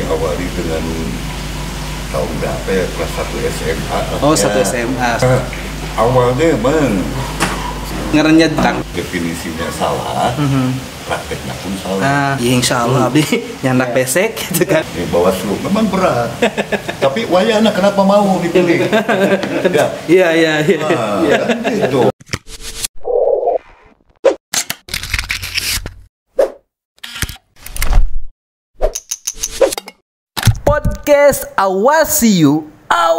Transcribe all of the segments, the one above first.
diawali dengan tahun berapa ya, kelas 1 SMA. Oh, 1 SMA. Awalnya emang Ngerenyet Kang. definisinya salah, prakteknya pun salah. Nah, ya insya Allah abdi nyandak pesek gitu kan. Bawaslu memang berat, tapi wayana kenapa mau dipilih? Ya, Iya. kan gitu. Podcast Awasiu,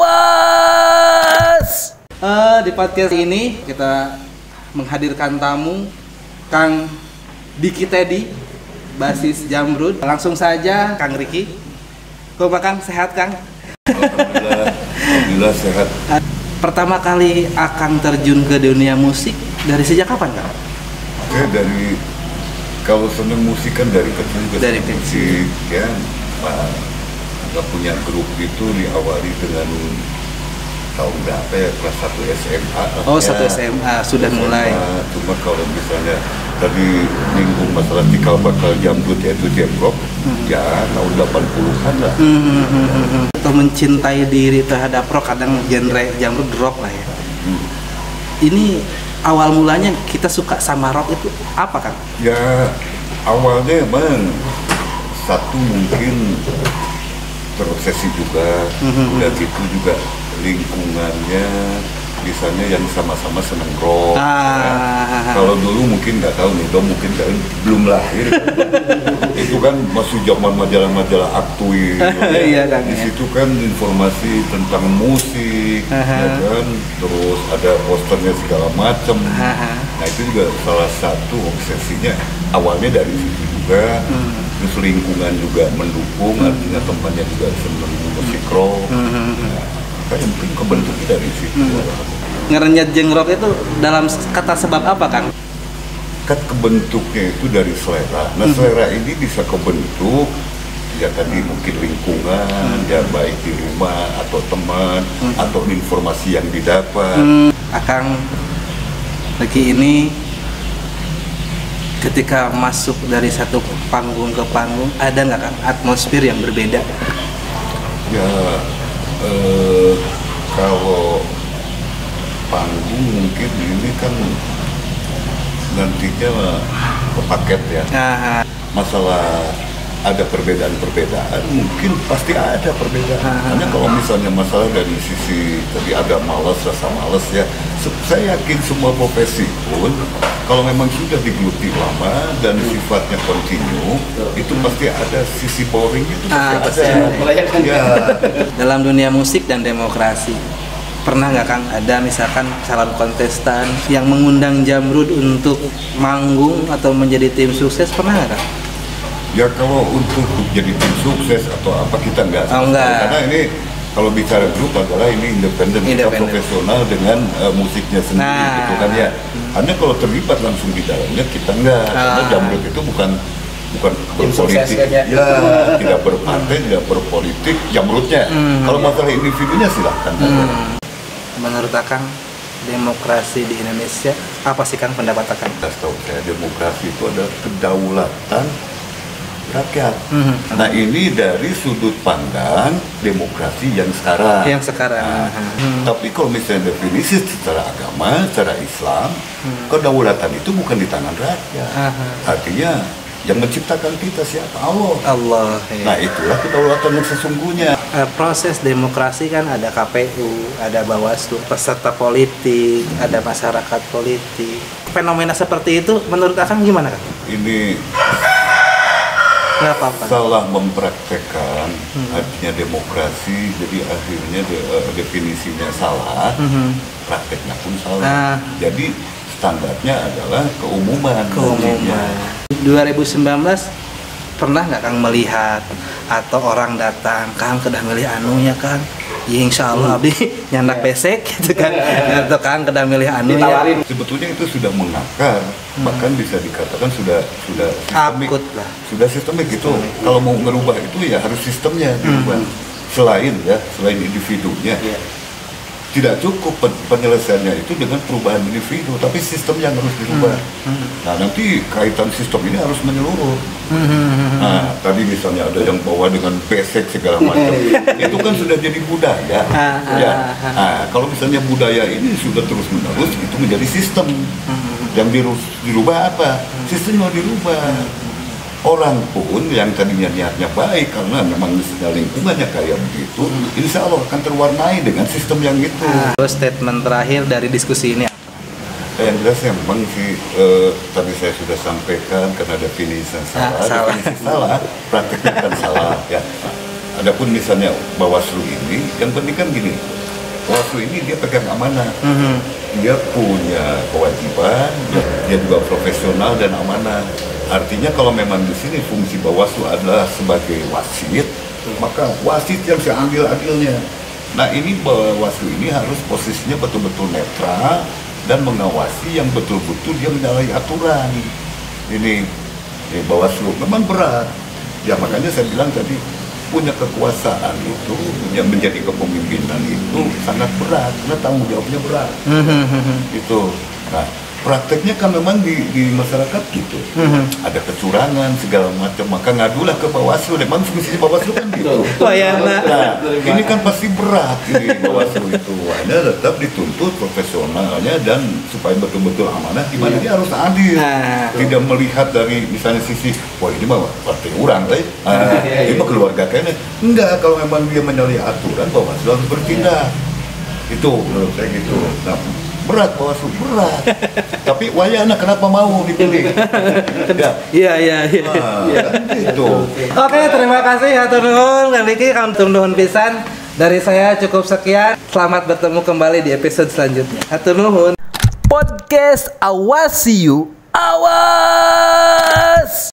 awas. Di podcast ini kita menghadirkan tamu Kang Diki Teddy, basis Jamrud. Langsung saja Kang Riki. Kumaha Kang, sehat Kang? Alhamdulillah sehat. Pertama kali Akang terjun ke dunia musik dari sejak kapan Kang? Oke, dari kalau senang musik kan dari kecil juga. Dari senang kecil. musik ya. Nggak punya grup itu diawali dengan tahun berapa ya, kelas 1 SMA. Oh, 1 SMA sudah mulai. Cuma kalau misalnya tadi nyinggung masalah cikal bakal Jamrud yaitu Jamrock, ya tahun 80-an lah. Atau mencintai diri terhadap rock, kadang genre Jamrud rock lah ya. Ini awal mulanya kita suka sama rock itu apa Kang? Ya awalnya emang satu mungkin terobsesi juga, udah gitu juga lingkungannya misalnya yang sama-sama seneng rock. Ya. Kalau dulu mungkin nggak tahu nih, mungkin belum lahir. Itu kan masih zaman majalah-majalah Aktui. Iya, kan, di situ kan informasi tentang musik, ya kan, terus ada posternya segala macam. Nah itu juga salah satu obsesinya awalnya dari situ juga. Terus lingkungan juga mendukung, artinya temannya juga seneng musik rock. Kan yang penting kebentuknya dari situ. Ngerenyet jeung rock itu dalam kata sebab apa Kang? Kan kebentuknya itu dari selera. Nah selera ini bisa kebentuk ya tadi mungkin lingkungan, ya baik di rumah atau teman atau informasi yang didapat. Akang lagi ini ketika masuk dari satu panggung ke panggung, ada nggak Kang atmosfer yang berbeda? Ya kalau panggung mungkin ini kan nantinya kepaket ya. Masalah ada perbedaan-perbedaan, mungkin pasti ada perbedaan. Hanya kalau misalnya masalah dari sisi tadi ada malas, rasa malas ya. Saya yakin semua profesi pun kalau memang sudah digeluti lama dan sifatnya kontinu, itu pasti ada sisi boring itu pasti ada. Ya. Dalam dunia musik dan demokrasi, pernah nggak Kang ada misalkan calon kontestan yang mengundang Jamrud untuk manggung atau menjadi tim sukses, pernah nggak Kang? Ya kalau untuk jadi tim sukses atau apa kita enggak. Karena ini kalau bicara grup adalah ini independen. Kita profesional dengan musiknya sendiri gitu kan ya. Hanya kalau terlibat langsung di dalamnya kita enggak. Karena Jamrud itu bukan berpolitik. Ya, tidak berpartai, tidak berpolitik Jamrudnya. Kalau masalah individunya silahkan. Menurut Akang, demokrasi di Indonesia apa sih Kang pendapat Akang? Setahu saya demokrasi itu adalah kedaulatan rakyat. Nah ini dari sudut pandang demokrasi yang sekarang. Tapi kalau misalnya definisi secara agama, secara Islam, kedaulatan itu bukan di tangan rakyat. Artinya yang menciptakan kita siapa? Allah. Ya. Nah itulah kedaulatan yang sesungguhnya. Proses demokrasi kan ada KPU, ada Bawaslu, peserta politik, ada masyarakat politik. Fenomena seperti itu menurut Akang gimana Kang? Ini nggak apa-apa. Salah mempraktekkan artinya demokrasi, jadi akhirnya definisinya salah, prakteknya pun salah. Jadi standarnya adalah keumuman. 2019 pernah nggak Kang melihat atau orang datang, Kang kedah milih anunya Kang? Ya insya Allah abdi nyandak pesek gitu kan, atau Kang kedah milih anu ya. Sebetulnya itu sudah mengakar, bahkan bisa dikatakan sudah sistemik. Sudah sistemik gitu. Kalau mau merubah itu ya harus sistemnya dirubah. Selain individunya. tidak cukup penyelesaiannya itu dengan perubahan individu, tapi sistem yang harus dirubah. Nah, nanti kaitan sistem ini harus menyeluruh. Nah, tadi misalnya ada yang bawa dengan basic segala macam, itu kan sudah jadi budaya. Ya. Nah, kalau misalnya budaya ini sudah terus menerus, itu menjadi sistem. Yang dirubah apa? Sistemnya dirubah. Orang pun yang tadinya niatnya baik karena memang misalnya lingkungannya kayak begitu, insya Allah akan terwarnai dengan sistem yang itu. Terus statement terakhir dari diskusi ini apa? Yang jelas memang sih tadi saya sudah sampaikan karena definisi salah, definisi salah, prakteknya kan salah ya. Adapun misalnya Bawaslu ini, yang penting kan gini, Bawaslu ini dia pegang amanah, dia punya kewajiban, dia juga profesional dan amanah. Artinya kalau memang di sini fungsi Bawaslu adalah sebagai wasit, maka wasit yang seadil-adilnya. Nah ini Bawaslu ini harus posisinya betul-betul netral dan mengawasi yang betul-betul dia menyalahi aturan. Ini Bawaslu memang berat. Ya makanya saya bilang tadi punya kekuasaan itu, yang menjadi kepemimpinan itu sangat berat, karena tanggung jawabnya berat. Itu. Nah, prakteknya kan memang di masyarakat gitu, ada kecurangan segala macam, maka ngadulah ke Bawaslu. Memang fungsi Bawaslu kan gitu. Nah, ini kan pasti berat ini Bawaslu itu. Hanya tetap dituntut profesionalnya dan supaya betul-betul amanah, di mana dia harus adil, tidak melihat dari misalnya sisi, wah ini mah partai orang, ini mah keluarga kayaknya. Enggak, kalau memang dia menyalahi aturan, Bawaslu harus bertindak. Itu menurut saya gitu. Nah, berat Bawaslu, berat. Tapi wayana kenapa mau dipilih? Iya. Itu. Oke, terima kasih hatur nuhun Kang Diki, hatur nuhun pisan. Dari saya cukup sekian. Selamat bertemu kembali di episode selanjutnya. Hatur nuhun. Podcast Awasiu. Awas.